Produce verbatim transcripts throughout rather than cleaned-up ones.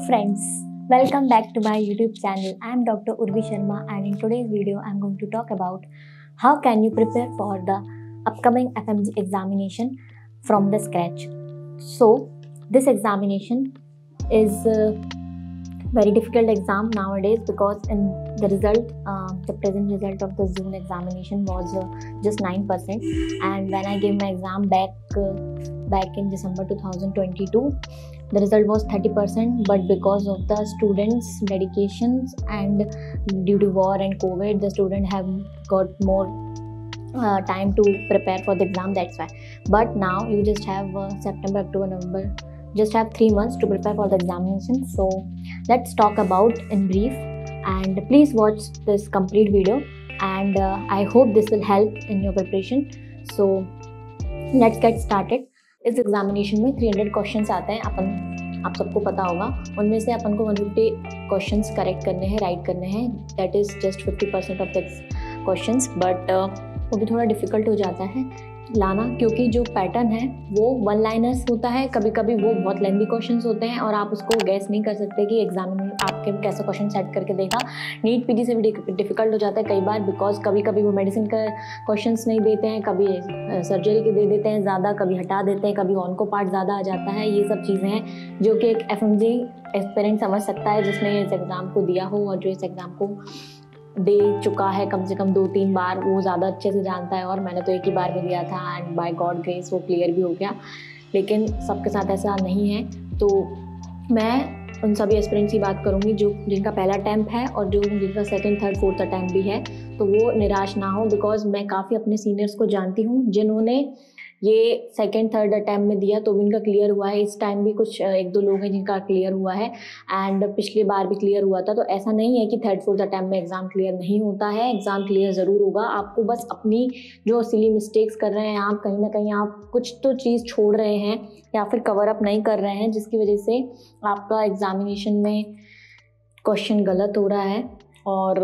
friends, welcome back to my YouTube channel. I am Doctor Urvi Sharma and in today's video I am going to talk about how can you prepare for the upcoming F M G examination from the scratch. So this examination is a very difficult exam nowadays because in the result, uh, the present result of the June examination was uh, just nine percent, and when I gave my exam back uh, back in December two thousand twenty-two, the result was thirty percent, but because of the students' dedications and due to war and COVID, the students have got more uh, time to prepare for the exam, that's why. But now you just have uh, September, October, November, just have three months to prepare for the examination. So let's talk about in brief, and please watch this complete video, and uh, I hope this will help in your preparation. So let's get started. इस examination में तीन सौ questions आते हैं, अपन आप सबको पता होगा। उनमें से अपन को एक सौ पचास क्वेश्चंस करेक्ट करने हैं, राइट करने हैं। That is just fifty percent of the questions, but वो भी थोड़ा डिफ़िकल्ट हो जाता है लाना, क्योंकि जो पैटर्न है वो वन लाइनर्स होता है, कभी कभी वो बहुत लेंदी क्वेश्चंस होते हैं और आप उसको गैस नहीं कर सकते कि एग्जामिनर आपके कैसा क्वेश्चन सेट करके देगा। नीट पीजी से भी डिफ़िकल्ट हो जाता है कई बार, बिकॉज कभी कभी वो मेडिसिन का क्वेश्चंस नहीं देते हैं, कभी सर्जरी के दे देते हैं ज़्यादा, कभी हटा देते हैं, कभी ऑनको पार्ट ज़्यादा आ जाता है। ये सब चीज़ें हैं जो कि एक एफ एम जी एस्पिरेंट समझ सकता है, जिसने इस एग्ज़ाम को दिया हो और जो इस एग्ज़ाम को दे चुका है कम से कम दो तीन बार, वो ज़्यादा अच्छे से जानता है। और मैंने तो एक ही बार में दिया था एंड बाय गॉड ग्रेस वो क्लियर भी हो गया, लेकिन सबके साथ ऐसा नहीं है। तो मैं उन सभी एस्पिरेंट्स की बात करूँगी जो जिनका पहला अटैम्प्ट है और जो जिनका सेकंड थर्ड फोर्थ अटैम्प्ट भी है, तो वो निराश ना हो, बिकॉज मैं काफ़ी अपने सीनियर्स को जानती हूँ जिन्होंने ये सेकंड थर्ड अटैम्प्ट में दिया तो भी इनका क्लियर हुआ है। इस टाइम भी कुछ एक दो लोग हैं जिनका क्लियर हुआ है, एंड पिछली बार भी क्लियर हुआ था। तो ऐसा नहीं है कि थर्ड फोर्थ अटैम्प्ट में एग्ज़ाम क्लियर नहीं होता है, एग्ज़ाम क्लियर ज़रूर होगा। आपको बस अपनी जो सिली मिस्टेक्स कर रहे हैं आप, कहीं ना कहीं आप कुछ तो चीज़ छोड़ रहे हैं या फिर कवर अप नहीं कर रहे हैं, जिसकी वजह से आपका एग्ज़ामिनेशन में क्वेश्चन गलत हो रहा है और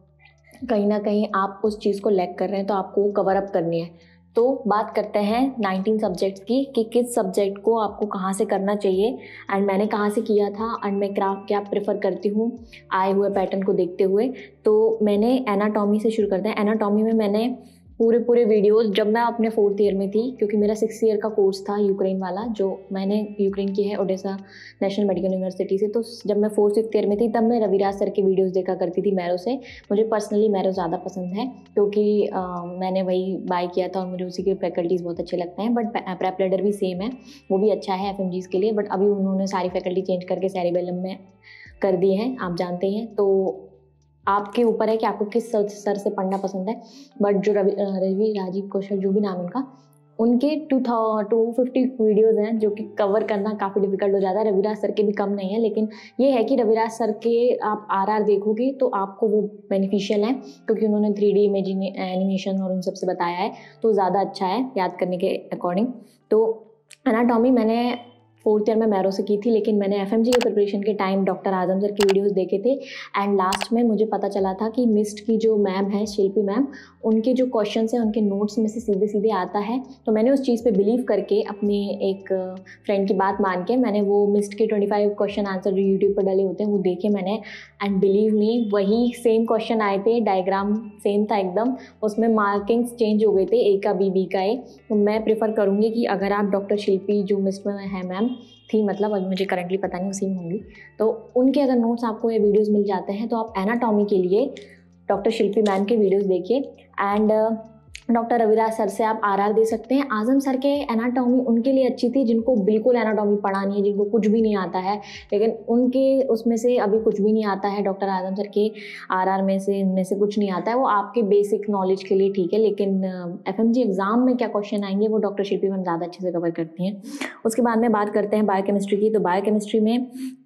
कहीं ना कहीं आप उस चीज़ को लैग कर रहे हैं, तो आपको कवर अप करनी है। तो बात करते हैं नाइनटीन सब्जेक्ट्स की कि किस सब्जेक्ट को आपको कहाँ से करना चाहिए एंड मैंने कहाँ से किया था, एंड मैं क्राफ्ट क्या प्रेफर करती हूँ आए हुए पैटर्न को देखते हुए। तो मैंने एनाटॉमी से शुरू करते हैं। एनाटॉमी में मैंने पूरे पूरे वीडियोस, जब मैं अपने फोर्थ ईयर में थी, क्योंकि मेरा सिक्स ईयर का कोर्स था यूक्रेन वाला, जो मैंने यूक्रेन की है ओडेसा नेशनल मेडिकल यूनिवर्सिटी से। तो जब मैं फोर्थ फिफ्थ ईयर में थी तब मैं रविराज सर के वीडियोस देखा करती थी मैरो से। मुझे पर्सनली मैरो ज़्यादा पसंद है क्योंकि आ, मैंने वही बाय किया था और मुझे उसी के फैकल्टीज़ बहुत अच्छे लगते हैं। बट प्रेप लीडर भी सेम है, वो भी अच्छा है एफ एम जीज़ के लिए, बट अभी उन्होंने सारी फैकल्टी चेंज करके सेरिबेलम में कर दी है, आप जानते हैं। तो आपके ऊपर है कि आपको किस सर से पढ़ना पसंद है। बट जो रवि रवि राजीव कौशल, जो भी नाम उनका, उनके टू टू फिफ्टी वीडियोज़ हैं जो कि कवर करना काफ़ी डिफिकल्ट हो जाता है। रविराज सर के भी कम नहीं है, लेकिन ये है कि रविराज सर के आप आर आर देखोगे तो आपको वो बेनिफिशियल है, क्योंकि उन्होंने थ्री डी इमेजिंग एनिमेशन और उन सब से बताया है, तो ज़्यादा अच्छा है याद करने के अकॉर्डिंग। तो एनाटॉमी मैंने फोर्थ ईयर में मैरो से की थी, लेकिन मैंने एफएमजी के प्रिपरेशन के टाइम डॉक्टर आजम सर की वीडियोस देखे थे, एंड लास्ट में मुझे पता चला था कि मिस्ट की जो मैम है शिल्पी मैम, उनके जो क्वेश्चंस हैं उनके नोट्स में से सीधे सीधे आता है। तो मैंने उस चीज़ पे बिलीव करके, अपनी एक फ्रेंड की बात मान के, मैंने वो मिस्ट के ट्वेंटी फाइव क्वेश्चन आंसर जो यूट्यूब पर डले होते हैं वो देखे मैंने, एंड बिलीव मी वही सेम क्वेश्चन आए थे, डायग्राम सेम था एकदम, उसमें मार्किंग्स चेंज हो गए थे, ए का बी, बी का ए। तो मैं प्रेफर करूँगी कि अगर आप डॉक्टर शिल्पी जो मिस्ट में है मैम थी, मतलब अभी मुझे करंटली पता नहीं उसी में होंगी, तो उनके अगर नोट्स आपको ये वीडियोस मिल जाते हैं तो आप एनाटॉमी के लिए डॉक्टर शिल्पी मैम के वीडियोस देखिए, एंड डॉक्टर रविराज सर से आप आर आर दे सकते हैं। आजम सर के एनाटॉमी उनके लिए अच्छी थी जिनको बिल्कुल एनाटॉमी पढ़ा नहीं है, जिनको कुछ भी नहीं आता है, लेकिन उनके उसमें से अभी कुछ भी नहीं आता है। डॉक्टर आजम सर के आर आर में से इनमें से कुछ नहीं आता है, वो आपके बेसिक नॉलेज के लिए ठीक है, लेकिन एफ एम जी एग्ज़ाम में क्या क्वेश्चन आएंगे वो डॉक्टर शिल्पी मैम ज़्यादा अच्छे से कवर करती हैं। उसके बाद में बात करते हैं बायोकेमिस्ट्री की। तो बायोकेमिस्ट्री में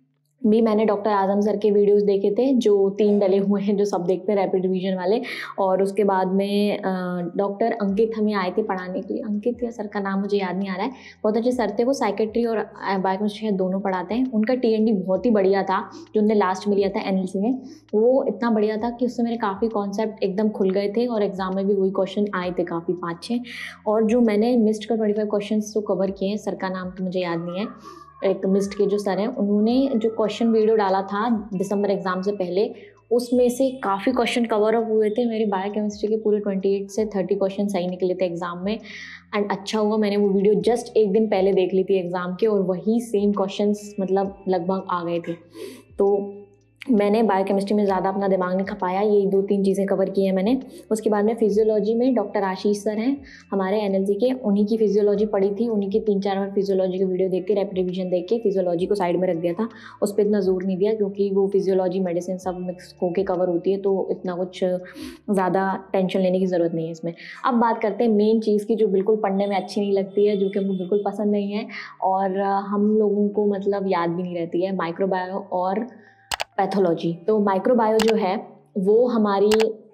भी मैंने डॉक्टर आजम सर के वीडियोस देखे थे, जो तीन डले हुए हैं जो सब देखते हैं रैपिड रिवीजन वाले। और उसके बाद में डॉक्टर अंकित हमें आए थे पढ़ाने के लिए, अंकित या सर का नाम मुझे याद नहीं आ रहा है, बहुत अच्छे सर थे वो, साइकेट्री और बायोकेमिस्ट्री दोनों पढ़ाते हैं। उनका टी एन डी बहुत ही बढ़िया था, जो उन्होंने लास्ट में लिया था एन एल सी में, वो इतना बढ़िया था कि उससे मेरे काफ़ी कॉन्सेप्ट एकदम खुल गए थे, और एग्जाम में भी वही क्वेश्चन आए थे काफ़ी पाँच छः। और जो मैंने मिस्ड का ट्वेंटी फाइव क्वेश्चन तो कवर किए हैं, सर का नाम तो मुझे याद नहीं है, एक मिस्ट के जो सर हैं, उन्होंने जो क्वेश्चन वीडियो डाला था दिसंबर एग्ज़ाम से पहले, उसमें से काफ़ी क्वेश्चन कवर अप हुए थे। मेरी बायोकेमिस्ट्री के पूरे अट्ठाईस से तीस क्वेश्चन सही निकले थे एग्ज़ाम में। एंड अच्छा हुआ मैंने वो वीडियो जस्ट एक दिन पहले देख ली थी एग्ज़ाम के, और वही सेम क्वेश्चंस मतलब लगभग आ गए थे। तो मैंने बायोकेमिस्ट्री में ज़्यादा अपना दिमाग नहीं खपाया, यही दो तीन चीज़ें कवर की हैं मैंने। उसके बाद में फिजियोलॉजी में डॉक्टर आशीष सर हैं हमारे एनएलसी के, उन्हीं की फिजियोलॉजी पढ़ी थी, उन्हीं के तीन चार बार फिजियोलॉजी की वीडियो देख के रैपिड रिवीजन देख के फिजियोलॉजी को साइड में रख दिया था। उस पर इतना जोर नहीं दिया क्योंकि वो फिजियोलॉजी मेडिसिन सब मिक्स होकर कवर होती है, तो इतना कुछ ज़्यादा टेंशन लेने की ज़रूरत नहीं है इसमें। अब बात करते हैं मेन चीज़ की, जो बिल्कुल पढ़ने में अच्छी नहीं लगती है, जो कि हमको बिल्कुल पसंद नहीं है और हम लोगों को मतलब याद भी नहीं रहती है, माइक्रोबायो और पैथोलॉजी। तो माइक्रोबायो जो है वो हमारी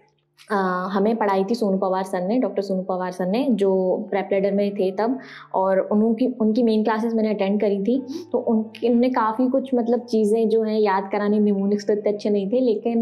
आ, हमें पढ़ाई थी सोनू पवार सर ने, डॉक्टर सोनू पवार सर ने, जो प्रेप लीडर में थे तब, और उनकी उनकी मेन क्लासेस मैंने अटेंड करी थी। तो उनके उनने काफ़ी कुछ मतलब चीज़ें जो हैं याद कराने, निमोनिक्स तो इतने अच्छे नहीं थे, लेकिन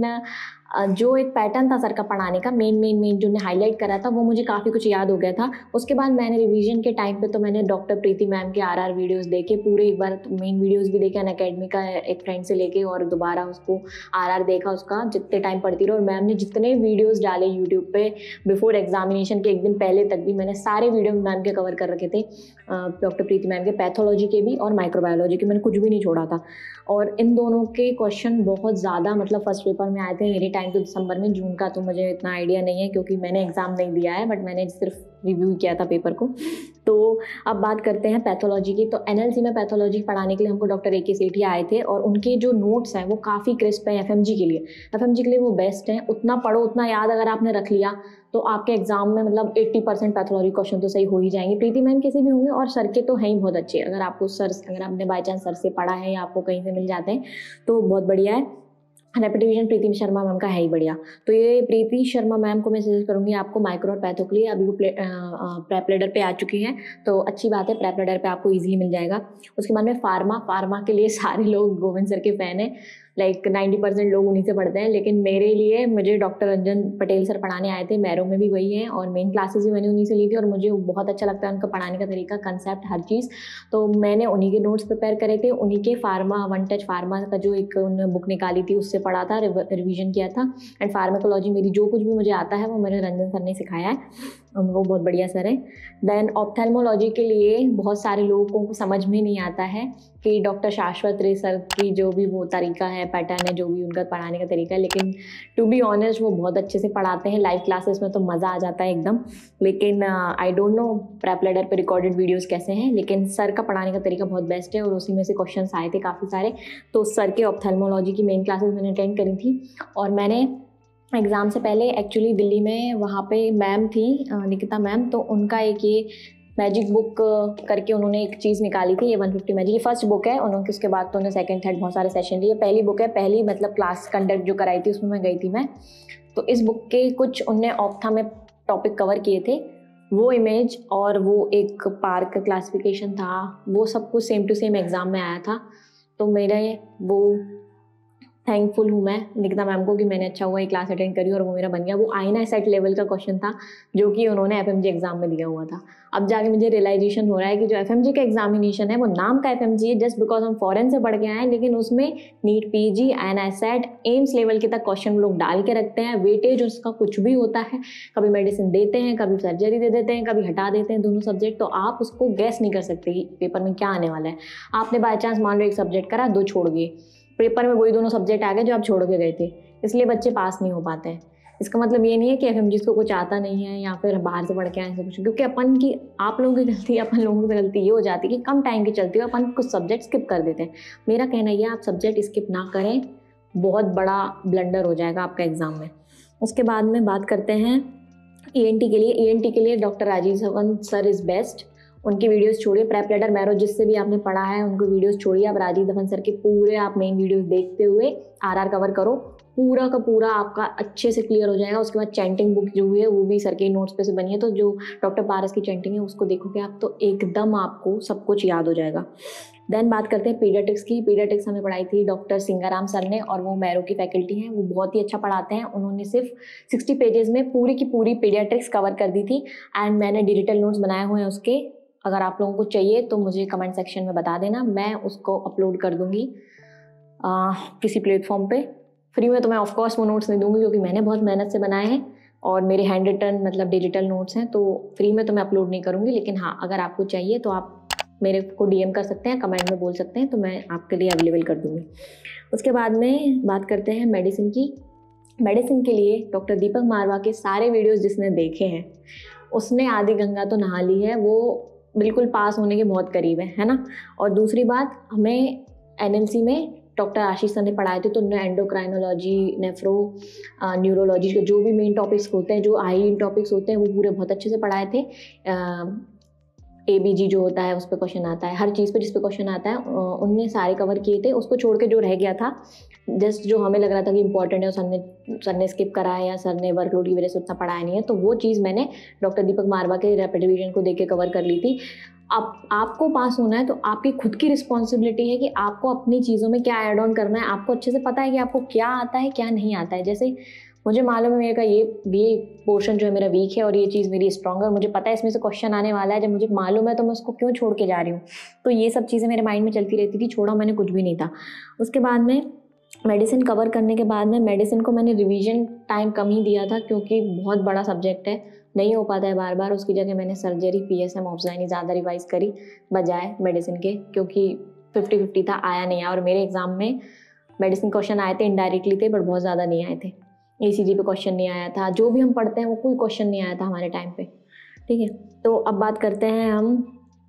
जो एक पैटर्न था सर का पढ़ाने का, मेन मेन मेन जो ने हाईलाइट करा था, वो मुझे काफ़ी कुछ याद हो गया था। उसके बाद मैंने रिवीजन के टाइम पे तो मैंने डॉक्टर प्रीति मैम के आर आर वीडियोस देखे पूरे, एक बार मेन वीडियोस भी देखे अनअकैडमी का एक फ्रेंड से लेके, और दोबारा उसको आर आर देखा उसका जितने टाइम पढ़ती रही। और मैम ने जितने वीडियोज़ डाले यूट्यूब पे बिफोर एग्जामिनेशन के एक दिन पहले तक भी, मैंने सारे वीडियो मैम के कवर कर रखे थे, डॉक्टर प्रीति मैम के, पैथोलॉजी के भी और माइक्रोबायोलॉजी के, मैंने कुछ भी नहीं छोड़ा था। और इन दोनों के क्वेश्चन बहुत ज़्यादा मतलब फर्स्ट पेपर में आए थे मेरे टाइम तो दिसंबर में, जून का तो मुझे इतना आइडिया नहीं है क्योंकि मैंने एग्ज़ाम नहीं दिया है, बट मैंने सिर्फ रिव्यू किया था पेपर को। तो अब बात करते हैं पैथोलॉजी की। तो एनएलसी में पैथोलॉजी पढ़ाने के लिए हमको डॉक्टर ए के सेठिया आए थे, और उनके जो नोट्स हैं वो काफ़ी क्रिस्प हैं एफएमजी के लिए। एफएमजी के लिए वो बेस्ट हैं, उतना पढ़ो उतना याद अगर आपने रख लिया तो आपके एग्जाम में मतलब अस्सी परसेंट पैथोलॉजी क्वेश्चन तो सही हो ही जाएंगे। प्रीति मैम कैसे भी होंगे, और सर के तो हैं ही बहुत अच्छे। अगर आपको सर अगर आपने बाई चांस सर से पढ़ा है या आपको कहीं से मिल जाते हैं तो बहुत बढ़िया है। Rapid revision Preeti Sharma ma'am का है ही बढ़िया। तो ये प्रीति शर्मा मैम को मैं सजेस्ट करूँगी आपको माइक्रो और पैथो के लिए। अभी वो प्रेप लीडर पे आ चुकी हैं, तो अच्छी बात है, प्रेप लीडर पे आपको इजीली मिल जाएगा। उसके बाद में फार्मा फार्मा के लिए सारे लोग गोविंद सर के फ़ैन हैं, लाइक नाइन्टी परसेंट लोग उन्हीं से पढ़ते हैं, लेकिन मेरे लिए मुझे डॉक्टर रंजन पटेल सर पढ़ाने आए थे, मैरो में भी वही हैं, और मेन क्लासेस भी मैंने उन्हीं से ली थी, और मुझे बहुत अच्छा लगता है उनका पढ़ाने का तरीका, कंसेप्ट, हर चीज़। तो मैंने उन्हीं के नोट्स प्रिपेयर करे थे, उन्हीं के फार्मा वन टच फार्मा का जो एक उन्होंने बुक निकाली थी उससे पढ़ा था, रिवीजन किया था। एंड फार्माकोलॉजी मेरी जो कुछ भी मुझे आता है वो मेरे रंजन सर ने सिखाया है, वो बहुत बढ़िया सर है। देन ऑप्थेल्मोलॉजी के लिए बहुत सारे लोगों को समझ में नहीं आता है कि डॉक्टर शाश्वत रे सर की जो भी वो तरीका है, पैटर्न है, जो भी उनका पढ़ाने का तरीका है, लेकिन टू बी ऑनेस्ट वो बहुत अच्छे से पढ़ाते हैं। लाइव क्लासेस में तो मज़ा आ जाता है एकदम। लेकिन I don't know PrepLadder पे रिकॉर्डेड वीडियोस कैसे हैं, लेकिन सर का पढ़ाने का तरीका बहुत बेस्ट है, और उसी में से क्वेश्चंस आए थे काफ़ी सारे। तो सर के ऑप्थेल्मोलॉजी की मेन क्लासेस मैंने अटेंड करी थी, और मैंने एग्ज़ाम से पहले एक्चुअली दिल्ली में वहाँ पे मैम थी निकिता मैम, तो उनका एक ये मैजिक बुक करके उन्होंने एक चीज़ निकाली थी, ये वन फिफ्टी मैजिक, ये फर्स्ट बुक है उन्होंने। उसके बाद तो उन्होंने सेकंड थर्ड बहुत सारे सेशन लिए, पहली बुक है, पहली मतलब क्लास कंडक्ट जो कराई थी उसमें मैं गई थी मैं। तो इस बुक के कुछ उनने ऑप्था में टॉपिक कवर किए थे, वो इमेज और वो एक पार्क क्लासिफिकेशन था, वो सब कुछ सेम टू सेम एग्ज़ाम में आया था। तो मेरे वो थैंकफुल हूँ मैं निकिता मैम को कि मैंने अच्छा हुआ ये क्लास अटेंड करी और वो मेरा बन गया। वो आईना सेट लेवल का क्वेश्चन था जो कि उन्होंने एफएमजी एग्जाम में दिया हुआ था। अब जाके मुझे रियलाइजेशन हो रहा है कि जो एफएमजी का एग्जामिनेशन है वो नाम का एफएमजी है जस्ट बिकॉज हम फॉरेन से पढ़ के आए हैं, लेकिन उसमें NEET PG INI CET AIIMS level के तक क्वेश्चन लोग डाल के रखते हैं। वेटेज उसका कुछ भी होता है, कभी मेडिसिन देते हैं, कभी सर्जरी दे देते हैं, कभी हटा देते हैं दोनों सब्जेक्ट। तो आप उसको गैस नहीं कर सकते कि पेपर में क्या आने वाला है। आपने बाई चांस मान लो एक सब्जेक्ट करा, दो छोड़ गए, पेपर में वही दोनों सब्जेक्ट आ गए जो आप छोड़ के गए थे, इसलिए बच्चे पास नहीं हो पाते हैं। इसका मतलब ये नहीं है कि एफएमजी को कुछ आता नहीं है या फिर बाहर से पढ़ के आए सब कुछ, क्योंकि अपन की आप लोगों की गलती, अपन लोगों की गलती ये हो जाती है कि कम टाइम की चलती है अपन कुछ सब्जेक्ट स्किप कर देते हैं। मेरा कहना ये है आप सब्जेक्ट स्किप ना करें, बहुत बड़ा ब्लंडर हो जाएगा आपका एग्जाम में। उसके बाद में बात करते हैं ईएनटी के लिए। ईएनटी के लिए doctor Rajiv Sawant sir is best. उनकी वीडियोस छोड़िए, प्रेप लीडर मैरो जिससे भी आपने पढ़ा है उनको वीडियोस छोड़िए, आप राजीव धवन सर के पूरे आप मेन वीडियोस देखते हुए आरआर कवर करो, पूरा का पूरा आपका अच्छे से क्लियर हो जाएगा। उसके बाद चैंटिंग बुक जो हुई है वो भी सर के नोट्स पे से बनी है, तो जो डॉक्टर पारस की चैंटिंग है उसको देखोगे आप तो एकदम आपको सब कुछ याद हो जाएगा। देन बात करते हैं पीडियाट्रिक्स की। पीडियाट्रिक्स हमें पढ़ाई थी डॉक्टर सिंगाराम सर ने, और वो मैरो की फैकल्टी हैं, वो बहुत ही अच्छा पढ़ाते हैं। उन्होंने सिर्फ सिक्सटी पेजेस में पूरी की पूरी पीडियाट्रिक्स कवर कर दी थी, एंड मैंने डिजिटल नोट्स बनाए हुए हैं उसके, अगर आप लोगों को चाहिए तो मुझे कमेंट सेक्शन में बता देना, मैं उसको अपलोड कर दूँगी आ, किसी प्लेटफॉर्म पे। फ्री में तो मैं ऑफकोर्स वो नोट्स नहीं दूंगी क्योंकि मैंने बहुत मेहनत से बनाए हैं और मेरे हैंड रिटन मतलब डिजिटल नोट्स हैं, तो फ्री में तो मैं अपलोड नहीं करूँगी। लेकिन हाँ, अगर आपको चाहिए तो आप मेरे को डीएम कर सकते हैं, कमेंट में बोल सकते हैं, तो मैं आपके लिए अवेलेबल कर दूँगी। उसके बाद में बात करते हैं मेडिसिन की। मेडिसिन के लिए डॉक्टर दीपक मारवा के सारे वीडियोज़ जिसने देखे हैं उसने आधी गंगा तो नहा ली है, वो बिल्कुल पास होने के बहुत करीब है है ना। और दूसरी बात, हमें एनएमसी में डॉक्टर आशीष सर ने पढ़ाए थे, तो उन्होंने एंडोक्राइनोलॉजी, नेफ्रो, न्यूरोलॉजी के जो भी मेन टॉपिक्स होते हैं, जो हाई टॉपिक्स होते हैं, वो पूरे बहुत अच्छे से पढ़ाए थे। ए बी जी जो होता है उस पर क्वेश्चन आता है, हर चीज़ पे जिस पे क्वेश्चन आता है उनने सारे कवर किए थे। उसको छोड़ के जो रह गया था, जस्ट जो हमें लग रहा था कि इंपॉर्टेंट है, सर ने सर ने स्किप करा है या सर ने वर्कलोड की वजह से उतना पढ़ाया नहीं है, तो वो चीज़ मैंने डॉक्टर दीपक मारवा के रैपिड रिवीजन को देख के कवर कर ली थी। अब आपको पास होना है तो आपकी खुद की रिस्पॉन्सिबिलिटी है कि आपको अपनी चीज़ों में क्या ऐड ऑन करना है। आपको अच्छे से पता है कि आपको क्या आता है क्या नहीं आता है। जैसे मुझे मालूम है मेरे का ये ये पोर्शन जो है मेरा वीक है और ये चीज़ मेरी स्ट्रॉन्ग है, और मुझे पता है इसमें से क्वेश्चन आने वाला है। जब मुझे मालूम है तो मैं उसको क्यों छोड़ के जा रही हूँ। तो ये सब चीज़ें मेरे माइंड में चलती रहती थी, छोड़ा मैंने कुछ भी नहीं था। उसके बाद में मेडिसिन कवर करने के बाद में मेडिसिन को मैंने रिवीजन टाइम कम ही दिया था क्योंकि बहुत बड़ा सब्जेक्ट है, नहीं हो पाता है बार बार। उसकी जगह मैंने सर्जरी, पीएसएम, ऑब्ज़ाइनी ज़्यादा रिवाइज करी बजाय मेडिसिन के, क्योंकि फिफ्टी फिफ्टी था, आया नहीं आया। और मेरे एग्ज़ाम में मेडिसिन क्वेश्चन आए थे, इनडायरेक्टली थे, बट बहुत ज़्यादा नहीं आए थे। ईसीजी पे क्वेश्चन नहीं आया था, जो भी हम पढ़ते हैं वो कोई क्वेश्चन नहीं आया था हमारे टाइम पे, ठीक है। तो अब बात करते हैं हम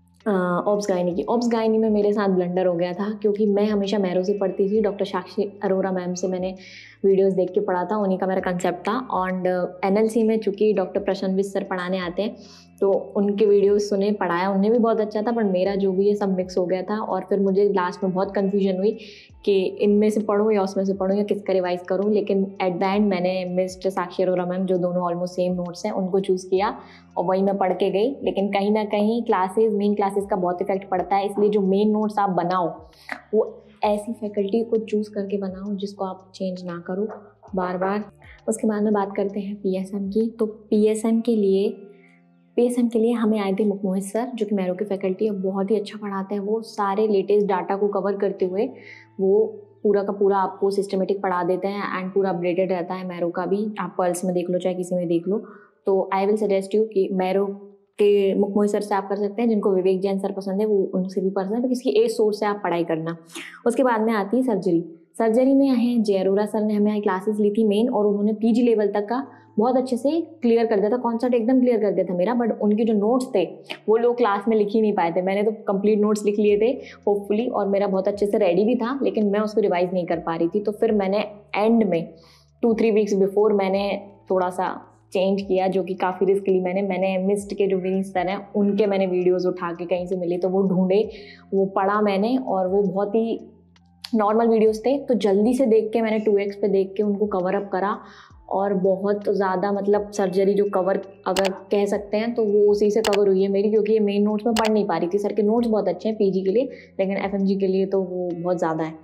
ऑब्स गायनी की। ऑब्स गायनी में मेरे साथ ब्लंडर हो गया था क्योंकि मैं हमेशा मैरो से पढ़ती थी। डॉक्टर साक्षी अरोरा मैम से मैंने वीडियोस देख के पढ़ा था, उन्हीं का मेरा कंसेप्ट था। और एनएलसी में चूँकि डॉक्टर प्रशांत सर पढ़ाने आते हैं तो उनके वीडियोस सुने, पढ़ाया, उन्हें भी बहुत अच्छा था, पर मेरा जो भी है सब मिक्स हो गया था। और फिर मुझे लास्ट में बहुत कन्फ्यूजन हुई कि इनमें से पढ़ूँ या उसमें से पढ़ूँ या किसका रिवाइज करूँ। लेकिन एट द एंड मैंने मिस्टर साक्षी अरोरा मैम, जो दोनों ऑलमोस्ट सेम नोट्स हैं, उनको चूज़ किया और वही मैं पढ़ के गई। लेकिन कहीं ना कहीं क्लासेस, मेन क्लासेस का बहुत इफेक्ट पड़ता है, इसलिए जो मेन नोट्स आप बनाओ वो ऐसी फैकल्टी को चूज़ करके बनाओ जिसको आप चेंज ना करो बार बार। उसके बाद में बात करते हैं पीएसएम की। तो पीएसएम के लिए पीएसएम के लिए हमें आए थे मुकमोहित सर, जो कि मैरो की फैकल्टी है, बहुत ही अच्छा पढ़ाते हैं। वो सारे लेटेस्ट डाटा को कवर करते हुए वो पूरा का पूरा आपको सिस्टमेटिक पढ़ा देते हैं एंड पूरा अपडेटेड रहता है। मैरो का भी आप पर्ल्स में देख लो चाहे किसी में देख लो। तो आई विल सजेस्ट यू कि मैरो के मुकमोहित सर से आप कर सकते हैं। जिनको विवेक जैन सर पसंद है वो उनसे भी पसंद है, तो किसी एक सोर्स से आप पढ़ाई करना। उसके बाद में आती है सर्जरी। सर्जरी में है जे अरोरा सर ने हमें क्लासेस ली थी मेन, और उन्होंने पीजी लेवल तक का बहुत अच्छे से क्लियर कर दिया था, कॉन्सेप्ट एकदम क्लियर कर दिया था मेरा। बट उनके जो नोट्स थे वो लोग क्लास में लिख ही नहीं पाए थे। मैंने तो कंप्लीट नोट्स लिख लिए थे होपफुली, और मेरा बहुत अच्छे से रेडी भी था, लेकिन मैं उसको रिवाइज नहीं कर पा रही थी। तो फिर मैंने एंड में टू थ्री वीक्स बिफोर मैंने थोड़ा सा चेंज किया, जो कि काफ़ी रिस्क ली मैंने मैंने मिस्ट के जो विनीत सर हैं उनके मैंने वीडियोज़ उठा के कहीं से मिले तो वो ढूंढे, वो पढ़ा मैंने, और वो बहुत ही नॉर्मल वीडियोस थे। तो जल्दी से देख के मैंने टू एक्स पे देख के उनको कवर अप करा, और बहुत ज़्यादा मतलब सर्जरी जो कवर अगर कह सकते हैं तो वो उसी से कवर हुई है मेरी, क्योंकि ये मेन नोट्स में पढ़ नहीं पा रही थी। सर के नोट्स बहुत अच्छे हैं पीजी के लिए, लेकिन एफएमजी के लिए तो वो बहुत ज़्यादा है।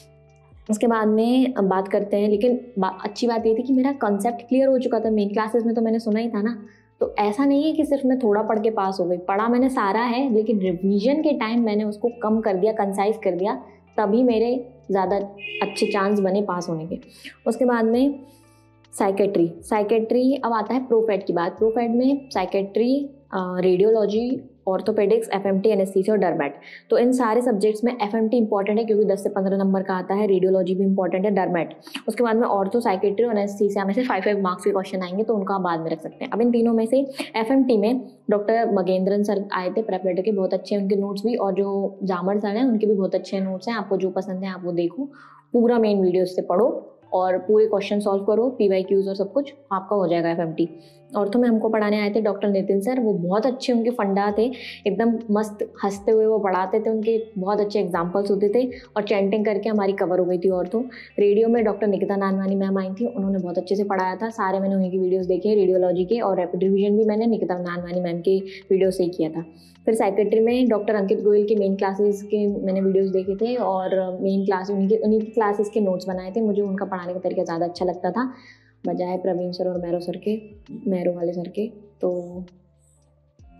उसके बाद में बात करते हैं, लेकिन बा, अच्छी बात ये थी कि मेरा कॉन्सेप्ट क्लियर हो चुका था। मेन क्लासेस में तो मैंने सुना ही था ना, तो ऐसा नहीं है कि सिर्फ मैं थोड़ा पढ़ के पास हो गई। पढ़ा मैंने सारा है, लेकिन रिवीजन के टाइम मैंने उसको कम कर दिया, कंसाइज कर दिया, तभी मेरे ज़्यादा अच्छे चांस बने पास होने के। उसके बाद में साइकेट्री साइकेट्री अब आता है प्रोफेड की बात। प्रोफेड में psychiatry, radiology, orthopaedics, FMT, anaesthesia और डरमेट। तो इन सारे सब्जेक्ट्स में एफएमटी इंपॉर्टेंट है क्योंकि दस से पंद्रह नंबर का आता है, रेडियोलॉजी भी इंपॉर्टेंट है, डरमेट। उसके बाद में ऑर्थो, साइकेट्री और एनेस्थीसिया में से फाइव फाइव मार्क्स के क्वेश्चन आएंगे, तो उनका आप बाद में रख सकते हैं। अब इन तीनों में से एफएमटी में डॉक्टर मगेंद्रन सर आए थे प्रेपरेटर के, बहुत अच्छे हैं उनके नोट्स भी, और जो जामर सर हैं उनके भी बहुत अच्छे नोट्स हैं। आपको जो पसंद है आप वो देखो, पूरा मेन वीडियो से पढ़ो और पूरे क्वेश्चन सॉल्व करो, पीवाई क्यूज और सब कुछ आपका हो जाएगा एफएमटी। ऑर्थो में हमको पढ़ाने आए थे डॉक्टर नितिन सर, वो बहुत अच्छे, उनके फंडा थे, एकदम मस्त हंसते हुए वो पढ़ाते थे, उनके बहुत अच्छे एग्जाम्पल्स होते थे, और चैंटिंग करके हमारी कवर हो गई थी ऑर्थो। रेडियो में डॉक्टर निकिता नानवानी मैम आई थी, उन्होंने बहुत अच्छे से पढ़ाया था, सारे मैंने उन्हीं की वीडियोज़ देखे रेडियोलॉजी के, और रैपिड रिवीजन भी मैंने निकिता नानवानी मैम की वीडियो से ही किया था। फिर साइकेट्री में डॉक्टर अंकित गोयल के मेन क्लासेस के मैंने वीडियोस देखे थे, और मेन क्लास उनके उन्हीं की क्लासेस के नोट्स बनाए थे। मुझे उनका पढ़ाने का तरीका ज़्यादा अच्छा लगता था बजाय प्रवीण सर और मैरो सर के, मैरो वाले सर के। तो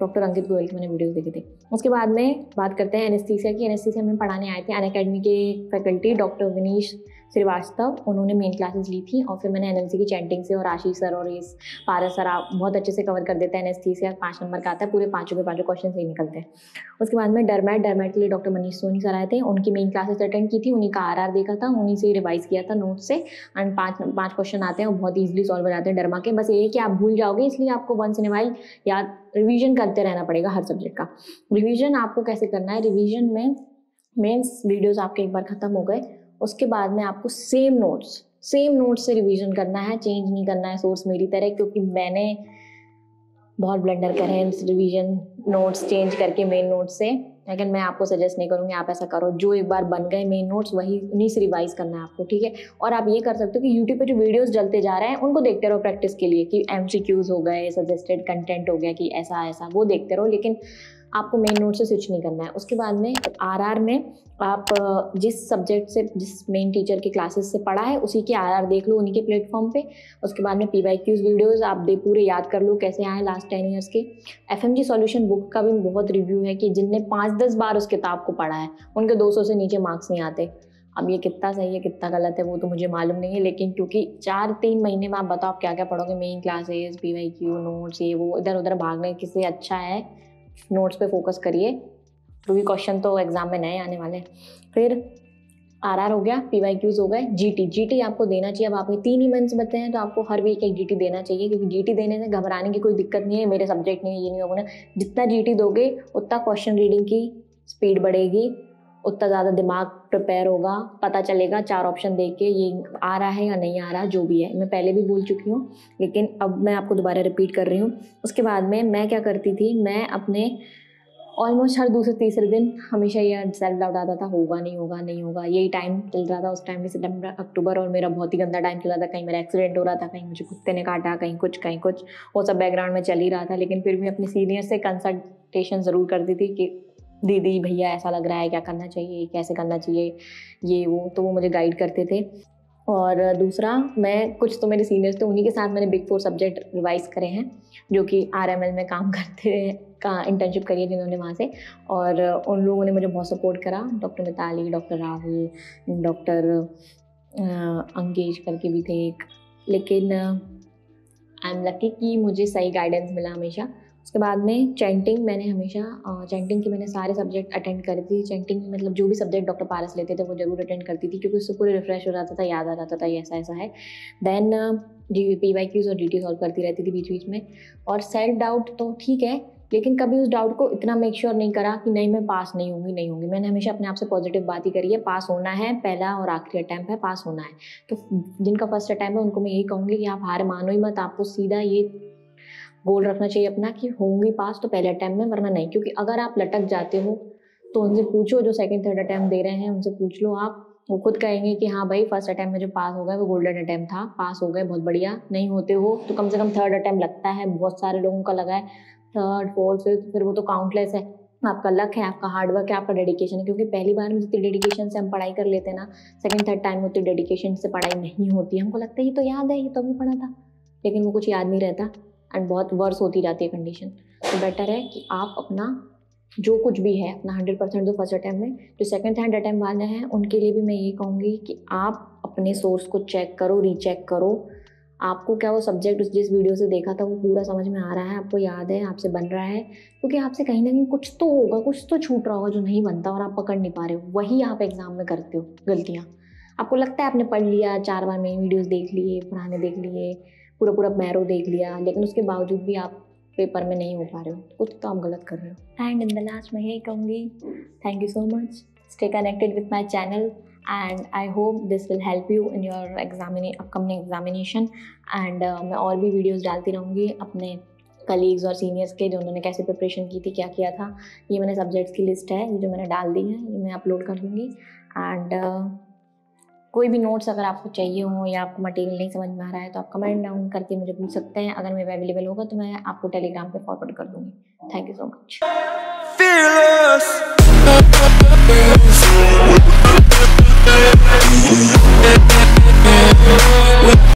डॉक्टर अंकित गोयल की मैंने वीडियोस देखे थे। उसके बाद में बात करते हैं एनेस्थीसिया की। एनेस्थीसिया में पढ़ाने आए थे अनअकैडमी के फैकल्टी डॉक्टर विनीश श्रीवास्तव, उन्होंने मेन क्लासेस ली थी। और फिर मैंने एनएमसी की चैंटिंग से और आशीष सर और इस पारस सर आप बहुत अच्छे से कवर कर देते हैं। एनेस्थीसिया पाँच नंबर का आता है, पूरे पाँचों के पाँचों क्वेश्चन सही निकलते हैं। उसके बाद में डरमैट डरमैट के लिए डॉक्टर मनीष सोनी सर आए थे, उनकी मेन क्लासेस अटेंड की थी, उन्हीं का आर आर देखा था, उन्हीं से रिवाइज किया था नोट से। एंड पाँच पाँच क्वेश्चन आते हैं और बहुत ईजिली सॉल्व हो जाते हैं डरमा के। बस ये है कि आप भूल जाओगे, इसलिए आपको वंस इन ए वाइल याद रिवीजन करते रहना पड़ेगा हर सब्जेक्ट का। रिवीजन आपको कैसे करना है, रिवीजन में मेंस वीडियोस आपके एक बार खत्म हो गए, उसके बाद में आपको सेम नोट्स सेम नोट्स से रिवीजन करना है, चेंज नहीं करना है सोर्स मेरी तरह, क्योंकि मैंने बहुत ब्लंडर करे हैं रिवीजन नोट्स चेंज करके मेन नोट्स से। लेकिन मैं आपको सजेस्ट नहीं करूँगी आप ऐसा करो, जो एक बार बन गए मेन नोट्स वही उन्हीं से रिवाइज करना है आपको, ठीक है। और आप ये कर सकते हो कि यूट्यूब पे जो वीडियोस चलते जा रहे हैं उनको देखते रहो प्रैक्टिस के लिए, कि एमसीक्यूज हो गए, सजेस्टेड कंटेंट हो गया, कि ऐसा ऐसा वो देखते रहो, लेकिन आपको मेन नोट से स्विच नहीं करना है। उसके बाद में आरआर में आप जिस सब्जेक्ट से जिस मेन टीचर की क्लासेस से पढ़ा है उसी के आरआर देख लो उन्हीं के प्लेटफॉर्म पे। उसके बाद में पीवाईक्यूज वीडियोस आप दे पूरे याद कर लो कैसे आए लास्ट टेन ईयर्स के। एफएमजी सॉल्यूशन बुक का भी बहुत रिव्यू है कि जिनने पाँच दस बार उस किताब को पढ़ा है उनके दो सौ से नीचे मार्क्स नहीं आते। अब ये कितना सही है कितना गलत है वो तो मुझे मालूम नहीं है, लेकिन क्योंकि चार तीन महीने में आप बताओ आप क्या क्या पढ़ोगे, मेन क्लासेस, पीवाईक्यू, नोट्स, ये वो इधर उधर भागने किससे अच्छा है नोट्स पे फोकस करिए, क्योंकि क्वेश्चन तो एग्जाम में नए आने वाले। फिर आरआर हो गया, पीवाईक्यूज हो गए, जीटी जीटी आपको देना चाहिए। अब आपके तीन ही मंथ्स बचे हैं तो आपको हर वीक एक जीटी देना चाहिए, क्योंकि जीटी देने से घबराने की कोई दिक्कत नहीं है, मेरे सब्जेक्ट नहीं है ये नहीं होगा ना। जितना जीटी दोगे उतना क्वेश्चन रीडिंग की स्पीड बढ़ेगी, उतना ज़्यादा दिमाग प्रिपेयर होगा, पता चलेगा चार ऑप्शन देख के ये आ रहा है या नहीं आ रहा, जो भी है। मैं पहले भी बोल चुकी हूँ लेकिन अब मैं आपको दोबारा रिपीट कर रही हूँ। उसके बाद में मैं क्या करती थी, मैं अपने ऑलमोस्ट हर दूसरे तीसरे दिन हमेशा ये सेल्फ डाउट आता था, होगा नहीं होगा नहीं होगा। यही टाइम चल रहा था उस टाइम भी, सितंबर अक्टूबर, और मेरा बहुत ही गंदा टाइम चल रहा था। कहीं मेरा एक्सीडेंट हो रहा था, कहीं मुझे कुत्ते ने काटा, कहीं कुछ कहीं कुछ, वो सब बैकग्राउंड में चल ही रहा था। लेकिन फिर भी अपने सीनियर से कंसल्टेशन ज़रूर करती थी कि दीदी भैया ऐसा लग रहा है, क्या करना चाहिए, कैसे करना चाहिए, ये वो, तो वो मुझे गाइड करते थे। और दूसरा, मैं कुछ तो मेरे सीनियर्स थे उन्हीं के साथ मैंने बिग फोर सब्जेक्ट रिवाइज करे हैं, जो कि आरएमएल में काम करते हैं, का इंटर्नशिप करी है जिन्होंने वहाँ से, और उन लोगों ने मुझे बहुत सपोर्ट करा। Doctor Mitali, doctor Rahul, doctor Ankesh करके भी थे एक, लेकिन आई एम लकी कि मुझे सही गाइडेंस मिला हमेशा। उसके बाद में चैंटिंग, मैंने हमेशा चैंटिंग के मैंने सारे सब्जेक्ट अटेंड करी थी। चैंटिंग मतलब जो भी सब्जेक्ट डॉक्टर पारस लेते थे वो जरूर अटेंड करती थी, क्योंकि उससे पूरे रिफ्रेश हो जाता था, याद आ जाता था ये ऐसा ऐसा है। Then G P Y Qs और डी टी सॉल्व करती रहती थी बीच बीच में। और सेल्फ डाउट तो ठीक है, लेकिन कभी उस डाउट को इतना मेक श्योर नहीं करा कि नहीं मैं पास नहीं होंगी नहीं होंगी। मैंने हमेशा अपने आप से पॉजिटिव बात ही करी है, पास होना है, पहला और आखिरी अटैम्प्ट है, पास होना है। तो जिनका फर्स्ट अटैम्प्ट है उनको मैं यही कहूँगी कि आप हार मानो ही मत, आपको सीधा ये गोल रखना चाहिए अपना कि होंगी पास तो पहले अटैम्प्ट में, वरना नहीं। क्योंकि अगर आप लटक जाते हो तो उनसे पूछो जो सेकंड थर्ड अटैम्प्ट दे रहे हैं, उनसे पूछ लो आप, वो खुद कहेंगे कि हाँ भाई फर्स्ट अटैम्प्ट में जो पास हो गए वो गोल्डन अटैम्प्ट था, पास हो गए बहुत बढ़िया। नहीं होते हो तो कम से कम थर्ड अटैम्प्ट लगता है, बहुत सारे लोगों का लगा है थर्ड फोर्थ फिफ्थ, फिर वो तो काउंटलेस है। आपका लक है, आपका हार्डवर्क है, आपका डेडिकेशन है। क्योंकि पहली बार में जितनी डेडिकेशन से हम पढ़ाई कर लेते हैं ना, सेकंड थर्ड टाइम में उतनी डेडिकेशन से पढ़ाई नहीं होती। हमको लगता है ये तो याद है, ये तो अभी पढ़ा था, लेकिन वो कुछ याद नहीं रहता एंड बहुत वर्स होती जाती है कंडीशन। तो बेटर है कि आप अपना जो कुछ भी है अपना हंड्रेड परसेंट दो फर्स्ट अटैम्प्ट में। जो सेकंड थर्ड अटैम्प्ट वाले हैं उनके लिए भी मैं ये कहूँगी कि आप अपने सोर्स को चेक करो, रीचेक करो। आपको क्या वो सब्जेक्ट जिस वीडियो से देखा था वो पूरा समझ में आ रहा है, आपको याद है, आपसे बन रहा है? क्योंकि आपसे कहीं ना कहीं कुछ तो होगा, कुछ तो छूट रहा होगा जो नहीं बनता और आप पकड़ नहीं पा रहे हो। वही आप एग्जाम में करते हो गलतियाँ। आपको लगता है आपने पढ़ लिया, चार बार मेन वीडियोज़ देख लिए, पुराने देख लिए, पूरा पूरा मैरो देख लिया, लेकिन उसके बावजूद भी आप पेपर में नहीं हो पा रहे हो, कुछ तो आप गलत कर रहे हो। एंड इन द लास्ट मैं यही कहूँगी, thank you so much, stay connected with my channel and I hope this will help you in your examine upcoming examination. And मैं और भी वीडियोज़ डालती रहूँगी अपने कलीग्स और सीनियर्स के, जो उन्होंने कैसे प्रिपरेशन की थी, क्या किया था। ये मैंने सब्जेक्ट्स की लिस्ट है, ये जो मैंने डाल दी है, ये मैं अपलोड कर दूँगी। एंड uh, कोई भी नोट्स अगर आपको चाहिए हो या आपको मटेरियल नहीं समझ में आ रहा है तो आप कमेंट डाउन करके मुझे पूछ सकते हैं। अगर मेरे अवेलेबल होगा तो मैं आपको टेलीग्राम पे फॉरवर्ड कर दूँगी। Thank you so much.